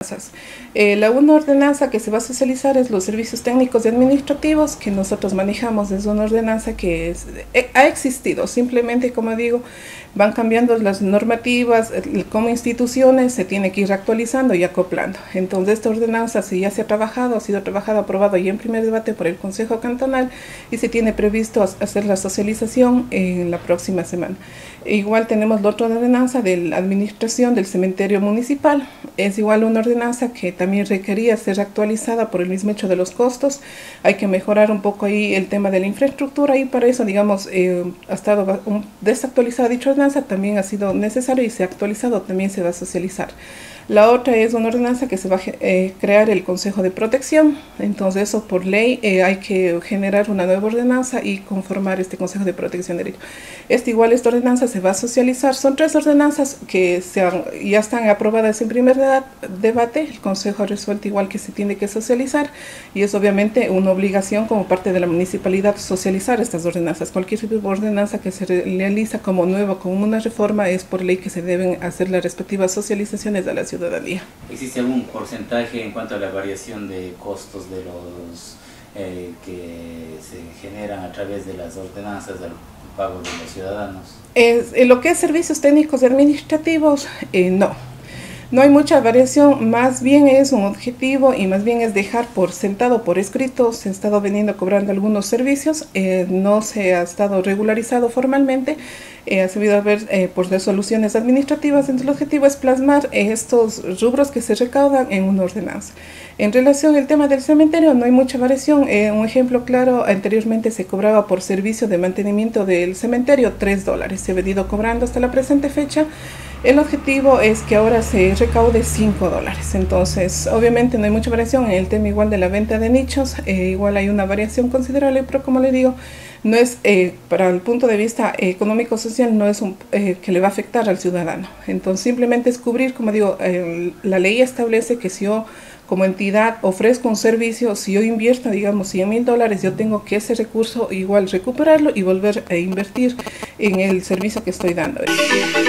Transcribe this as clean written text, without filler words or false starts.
La una ordenanza que se va a socializar es los servicios técnicos y administrativos que nosotros manejamos. Es una ordenanza que ha existido, simplemente, como digo, van cambiando las normativas, como instituciones se tiene que ir actualizando y acoplando. Entonces esta ordenanza, si ya se ha trabajado, ha sido trabajada, aprobado ya en primer debate por el Consejo Cantonal y se tiene previsto hacer la socialización en la próxima semana. Igual tenemos la otra ordenanza de la administración del cementerio municipal. Es igual una ordenanza que también requería ser actualizada por el mismo hecho de los costos. Hay que mejorar un poco ahí el tema de la infraestructura y para eso, digamos, ha estado desactualizada dicha ordenanza, también ha sido necesario y se ha actualizado, también se va a socializar. La otra es una ordenanza que se va a crear el Consejo de Protección. Entonces eso por ley hay que generar una nueva ordenanza y conformar este Consejo de Protección de Derechos. Esta ordenanza se va a socializar. Son 3 ordenanzas que ya están aprobadas en primer debate. El Consejo ha resuelto igual que se tiene que socializar y es obviamente una obligación como parte de la municipalidad socializar estas ordenanzas. Cualquier tipo de ordenanza que se realiza como nueva, como una reforma, es por ley que se deben hacer las respectivas socializaciones a la ciudadanía. ¿Existe algún porcentaje en cuanto a la variación de costos de los que se generan a través de las ordenanzas del pago de los ciudadanos? En lo que es servicios técnicos y administrativos, no hay mucha variación, más bien es un objetivo y más bien es dejar por sentado, por escrito. Se ha estado veniendo cobrando algunos servicios, no se ha estado regularizado formalmente, ha sabido haber por resoluciones administrativas. Entonces el objetivo es plasmar estos rubros que se recaudan en una ordenanza. En relación al tema del cementerio no hay mucha variación. Un ejemplo claro, anteriormente se cobraba por servicio de mantenimiento del cementerio $3, se ha venido cobrando hasta la presente fecha. El objetivo es que ahora se recaude $5. Entonces, obviamente no hay mucha variación en el tema igual de la venta de nichos. Igual hay una variación considerable, pero como le digo, no es para el punto de vista económico-social, no es que le va a afectar al ciudadano. Entonces, simplemente es cubrir, como digo, la ley establece que si yo como entidad ofrezco un servicio, si yo invierto, digamos, $100,000, yo tengo que ese recurso igual recuperarlo y volver a invertir en el servicio que estoy dando.